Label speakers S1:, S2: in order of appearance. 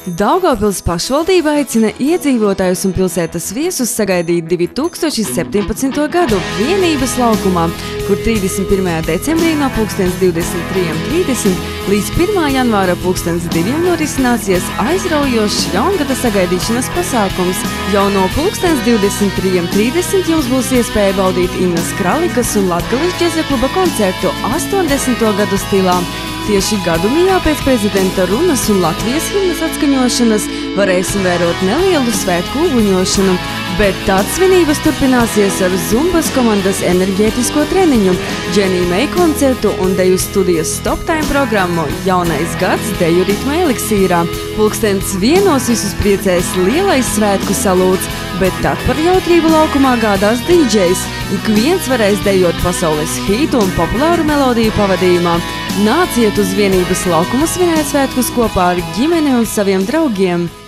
S1: Daugavpils pašvaldība aicina iedzīvotājus un pilsētas viesus sagaidīt 2017. gadu Vienības laukumā, kur 31. decembrī no 23:30 līdz 1. janvāra 2:00 norisināsies aizraujošs jaungada sagaidīšanas pasākums. Jau no 23:30 jums būs iespēja baudīt Innas Kralikas un Latgales džeza kluba koncertu 80. gadu stilā. Tieši gadu mijā pēc prezidenta runas un Latvijas himnas atskaņošanas varēsim vērot nelielu svētku uguņošanu, bet tad svinības turpināsies ar Zumbas komandas enerģētisko treniņu, Dženī Mei koncertu un deju studijas Stop Time programmu Jaunais gads deju ritma eliksīrā. 1:00 visus priecēs lielais svētku salūts, bet tad par jautrību laukumā gādās DJs. Ik viens varēs dejot pasaules hītu un populāru melodiju pavadījumā. Nāciet uz Vienības laukumu svinēt svētkus kopā ar ģimeni un saviem draugiem!